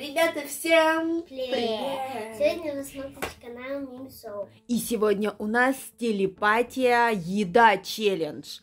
Ребята, всем привет! Сегодня вы смотрите канал Мимсов. И сегодня у нас телепатия еда челлендж.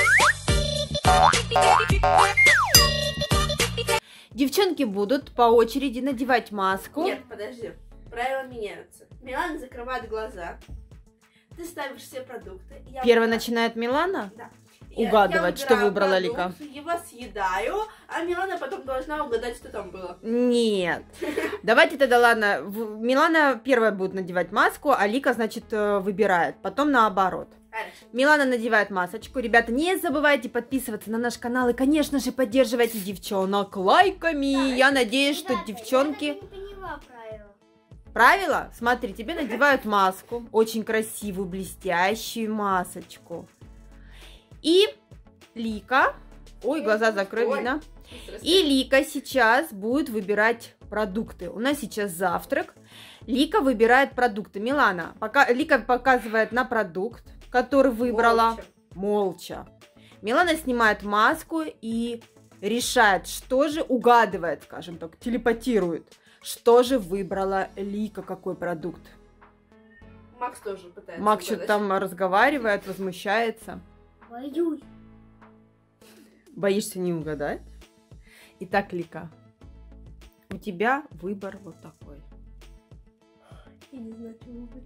Девчонки будут по очереди надевать маску. Нет, подожди. Правила меняются. Милана закрывает глаза. Ты ставишь все продукты. Первая начинает Милана? Да. Угадывать, что выбрала Лика. Его съедаю, а Милана потом должна угадать, что там было. Нет. Давайте тогда, ладно, Милана первая будет надевать маску, а Лика, значит, выбирает. Потом наоборот. Хорошо. Милана надевает масочку. Ребята, не забывайте подписываться на наш канал и, конечно же, поддерживайте девчонок лайками. Да, я надеюсь, что девчонки... Я не поняла правила. Правила? Смотри, тебе надевают маску, очень красивую, блестящую масочку. И Лика, ой, глаза закрыли, да? И Лика сейчас будет выбирать продукты. У нас сейчас завтрак. Лика выбирает продукты. Милана, Лика показывает на продукт, который выбрала. Молча. Милана снимает маску и решает, что же угадывает, скажем так, телепатирует. Что же выбрала Лика, какой продукт? Макс тоже пытается. Макс что-то там разговаривает, возмущается. Боюсь. Боишься не угадать? Итак, Лика, у тебя выбор вот такой. Я не знаю, что выбрать.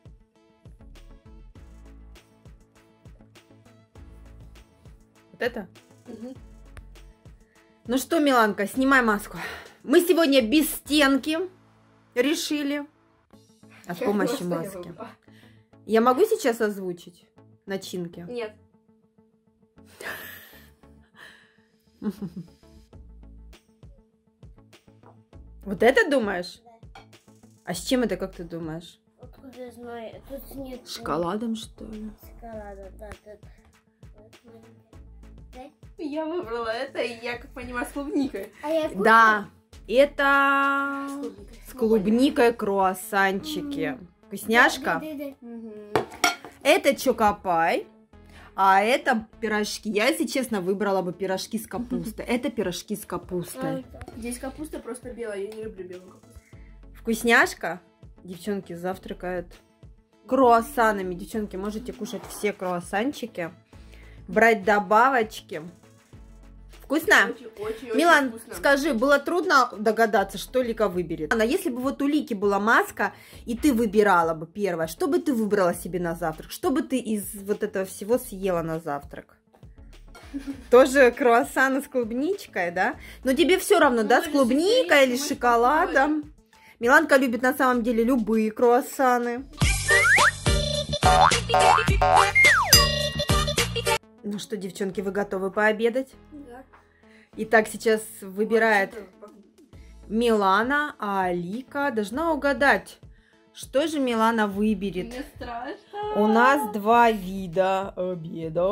Вот это? Угу. Ну что, Миланка, снимай маску. Мы сегодня без стенки решили. А с помощью маски. Я могу сейчас озвучить начинки? Нет. Вот это думаешь? Да. А с чем это, как ты думаешь? Откуда я знаю? Тут нет. С шоколадом, что ли? Шоколада, да. Да? Я выбрала это, и я, как понимаю, с клубникой. А я Да, это с Ну, клубникой круассанчики. Вкусняшка? Да. Угу. Это чокопай, а это пирожки. Я, если честно, выбрала бы пирожки с капустой. Это пирожки с капустой. Здесь капуста просто белая, я не люблю белую капусту. Вкусняшка? Девчонки завтракают круассанами. Девчонки, можете кушать все круассанчики, брать добавочки. Вкусно? Очень Милан, вкусно. скажи, было трудно догадаться, что Лика выберет? А если бы вот у Лики была маска, и ты выбирала бы первое, что бы ты выбрала себе на завтрак? Что бы ты из вот этого всего съела на завтрак? Тоже круассаны с клубничкой, да? Но тебе все равно, да, с клубникой или с шоколадом? Миланка любит на самом деле любые круассаны. Ну что, девчонки, вы готовы пообедать? Да. Итак, сейчас выбирает Милана, а Лика должна угадать, что же Милана выберет. Мне страшно. У нас два вида обеда.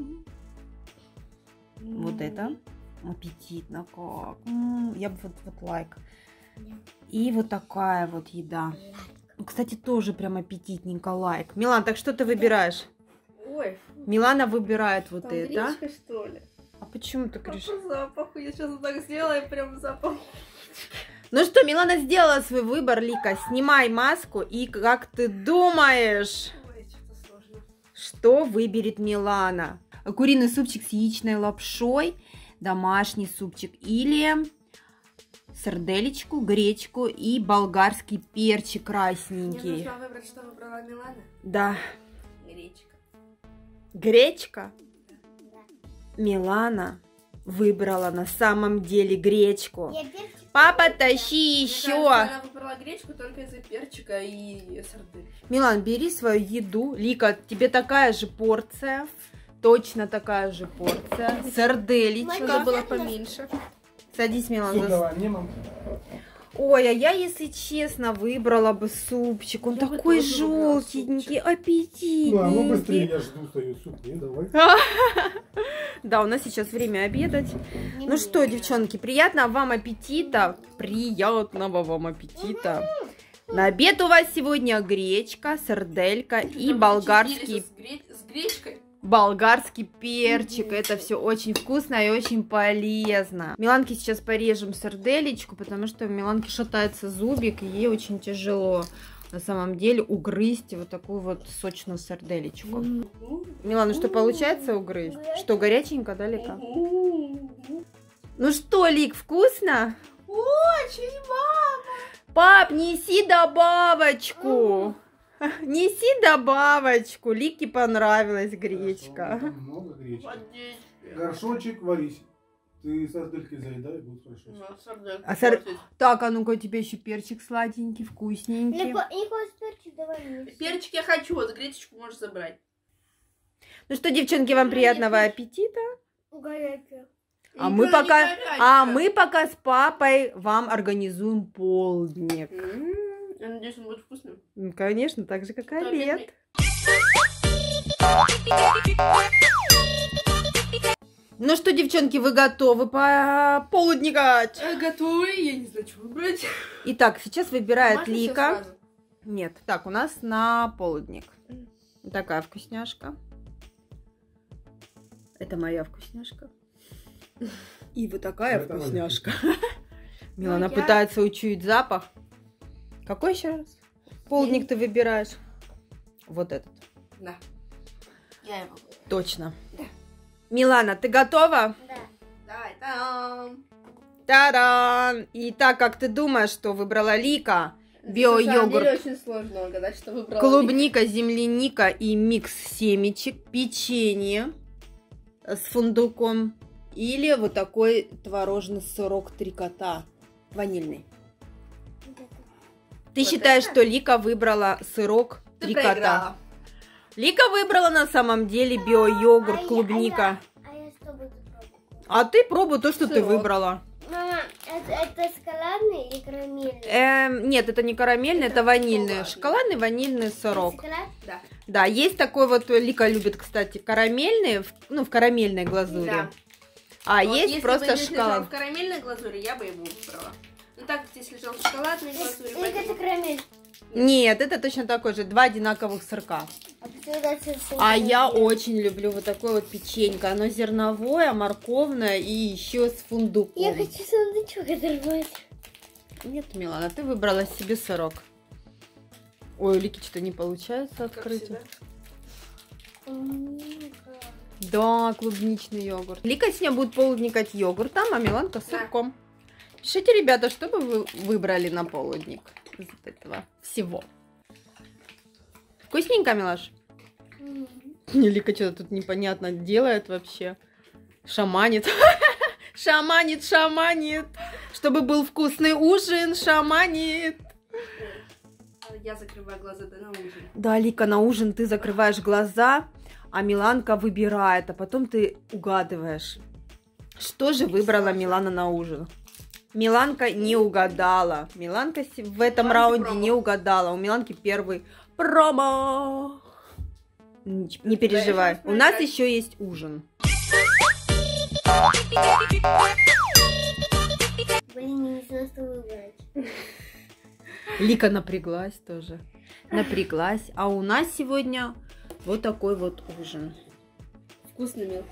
Вот это. Аппетитно как. Я бы вот лайк. И вот такая вот еда. Кстати, тоже прям аппетитненько лайк. Милан, так что ты выбираешь? Ой. Милана выбирает вот Там это. гречка, что ли? А почему ты говоришь? По запаху. Я сейчас вот так сделала, и прям запах. Ну что, Милана сделала свой выбор, Лика. Снимай маску, и как ты думаешь, Ой, что-то сложно. что выберет Милана? Куриный супчик с яичной лапшой, домашний супчик или сарделечку, гречку и болгарский перчик Мне красненький? нужно выбрать, что выбрала Милана. Да. Гречка. Гречка? Да. Милана выбрала на самом деле гречку. Я перчик. Папа, тащи Мне еще. кажется, она выбрала гречку только из-за перчика и сардельки. Милан, бери свою еду. Лика, тебе такая же порция. Точно такая же порция. Сарделечка. Надо было поменьше. Садись, Милан. Суп давай, мне мам. Ой, а я, если честно, выбрала бы супчик. Он Я бы такой тоже выбрала желтенький, супчик. Ну, а ну быстрее, аппетитненький. я жду свою суп. Не, давай. Да, у нас сейчас время обедать. Ну что, девчонки, приятного вам аппетита. Приятного вам аппетита. На обед у вас сегодня гречка, сарделька и болгарский... С гречкой? болгарский перчик. Это все очень вкусно и очень полезно. Миланке сейчас порежем сарделечку, потому что у Миланки шатается зубик, и ей очень тяжело на самом деле угрызть вот такую вот сочную сарделечку. Милана, что получается угрызть? Что, горяченько, да, Лика? Ну что, Лик, вкусно? Очень, мама! Пап, неси добавочку. Неси добавочку. Лике понравилась гречка. Там много гречки. Водички. Горшочек варись. Ты сардельки заедай, будет хорошо. Ну, сардельки А портить. Так, а ну-ка, у тебя еще перчик сладенький, вкусненький. Николас, перчик давай мне. Перчик я хочу, вот гречечку можешь забрать. Ну что, девчонки, вам приятного аппетита. Горячая. А Никто мы пока, не горячая. мы пока с папой вам организуем полдник. Я надеюсь, он будет вкусным. Ну, конечно, так же, как и обед. Ну что, девчонки, вы готовы пополудникать? Готовы, я не знаю, что выбрать. Итак, сейчас выбирает Можно всё Лика. сразу? Нет, так, у нас на полудник. Такая вкусняшка. Это моя вкусняшка. И вот такая Это вкусняшка. Милана Ну, я- пытается учуять запах. Какой еще раз? Полдник ты выбираешь? Вот этот. Да. Я его. Точно. Милана, ты готова? Да. Давай, там. Та-дам! И так, как ты думаешь, что выбрала Лика? На самом Био-йогурт, деле очень сложно угадать, что выбрала. клубника, земляника и микс семечек, печенье с фундуком или вот такой творожный сырок три кота, ванильный. Ты Вот считаешь, это? что Лика выбрала сырок Ты три кота? проиграла. Лика выбрала на самом деле био-йогурт, клубника. А я что буду пробовать? А ты пробуй то, что ты Сырок. выбрала. Мама, это шоколадный или карамельный? Нет, это не карамельный, это ванильный. шоколадный. Шоколадный ванильный сырок. Шоколад? Да. Да, есть такой вот, Лика любит, кстати, карамельный, в карамельной глазури. Да. А Вот есть если просто бы здесь лежал шоколад. в карамельной глазури, я бы его выбрала. Ну так как здесь лежал в шоколадной глазури, Или это поэтому... карамель? Нет, это точно такой же, два одинаковых сырка. А почему это совсем А я карамель? очень люблю вот такое вот печенька. Оно зерновое, морковное и еще с фундуком. Я хочу сундучок оторвать. Нет, Милана, ты выбрала себе сырок. Ой, у Лики что-то не получается Как открыть. всегда. Да, клубничный йогурт. Лика сегодня будет полдникать йогуртом, а Миланка с Да. сырком. Пишите, ребята, что бы вы выбрали на полдник из этого всего. Вкусненько, Милаш? Лика что-то тут непонятно делает вообще. Шаманит. Шаманит, шаманит. Чтобы был вкусный ужин, шаманит. Я закрываю глаза, да, на ужин. Да, Лика, на ужин ты закрываешь глаза, а Миланка выбирает, а потом ты угадываешь, что же выбрала Милана на ужин. Миланка не угадала. Миланка в этом Миланки раунде промах. не угадала. У Миланки первый промах. Не переживай. шанс У нас проиграть. еще есть ужин. Блин, я не знаю, что выбрать. Лика напряглась тоже. Напряглась. А у нас сегодня вот такой вот ужин. Вкусный мил.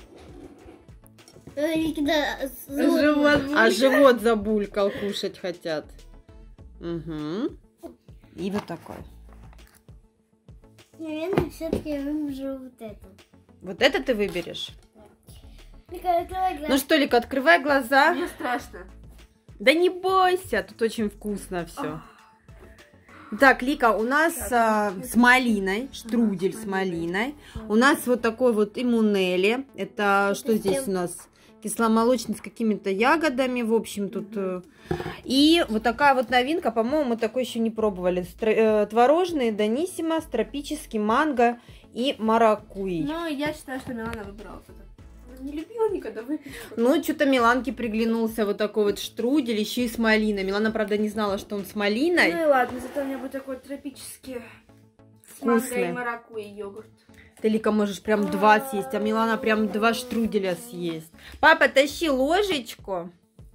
А живот забулькал, кушать хотят. Угу. И вот такой. Наверное, все-таки я выберу вот это. Вот это ты выберешь? Лика, открывай глаза. Ну что, Лика, открывай глаза. Мне страшно. Да не бойся, тут очень вкусно все. Так, Лика, у нас с малиной, штрудель с малиной. У нас вот такой вот имунели. Это что здесь у нас? Кисломолочный с какими-то ягодами, в общем, тут. И вот такая вот новинка, по-моему, мы такой еще не пробовали. Творожный даниссимо с тропическим манго и маракуйей. Но я считаю, что Милана выбрала это. Она не любила никогда выпить. Ну, что-то Миланке приглянулся вот такой вот штрудель, еще и с малиной. Милана, правда, не знала, что он с малиной. Ну и ладно, зато у меня будет такой тропический с манго Вкусный. и маракуйей йогурт. Ты, Лика, можешь прям 2 съесть, а Милана прям 2 штруделя съесть. Папа, тащи ложечку.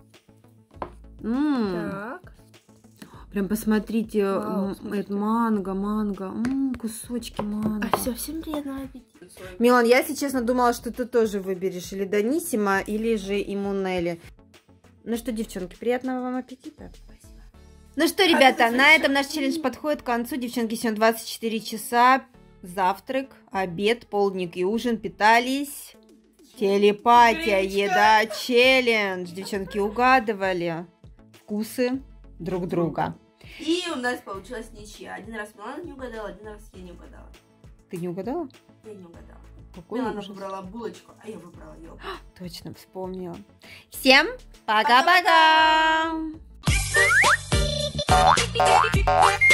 Так. Прям посмотрите, Вау, это манго. Кусочки манго. Всем приятного аппетита. свой. Милан, я, если честно, думала, что ты тоже выберешь или Даниссимо, или же Имунели. Ну что, девчонки, приятного вам аппетита. Спасибо. Ну что, ребята, ты на слышишь? этом наш челлендж подходит к концу. Девчонки, сегодня 24 часа. Завтрак, обед, полдник и ужин питались. Телепатия, Гречка. еда, челлендж. Девчонки угадывали вкусы друг друга. И у нас получилась ничья. Один раз Милана не угадала, один раз я не угадала. Ты не угадала? Я не угадала. Какой Милана ужас. выбрала булочку, а я выбрала йогурт. Точно, вспомнила. Всем пока-пока! Пока-пока!